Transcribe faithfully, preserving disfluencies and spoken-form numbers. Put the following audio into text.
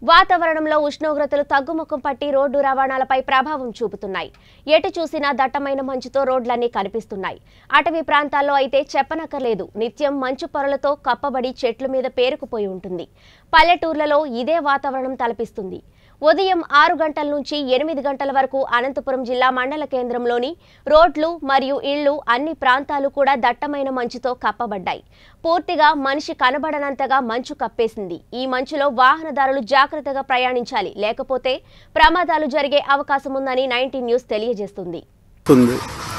వాతావరణంలో ఉష్ణోగ్రతలు తగ్గుముఖం పట్టి రోడ్డు రవాణాలపై ప్రభావం చూపుతున్నాయి. ఎటు చూసినా దట్టమైన మంచుతో రోడ్లన్నీ కనిపిస్తున్నాయి. అటవీ ప్రాంతాల్లో అయితే చెప్పనక్కర్లేదు, నిత్యం మంచు పొరలతో కప్పబడి చెట్ల మీద పేరుకుపోయి ఉంటుంది. పల్లెటూర్లలో ఇదే వాతావరణం తలపిస్తుంది. ఉదయం ఆరు గంటల నుంచి ఎనిమిది గంటల వరకు అనంతపురం జిల్లా మండల కేంద్రంలోని రోడ్లు మరియు ఇళ్లు అన్ని ప్రాంతాలు కూడా దట్టమైన మంచుతో కప్పబడ్డాయి. పూర్తిగా మనిషి కనబడనంతగా మంచు కప్పేసింది. ఈ మంచులో వాహనదారులు జాగ్రత్తగా ప్రయాణించాలి, లేకపోతే ప్రమాదాలు జరిగే అవకాశం ఉందని నైన్టీన్ న్యూస్ తెలియజేస్తుంది.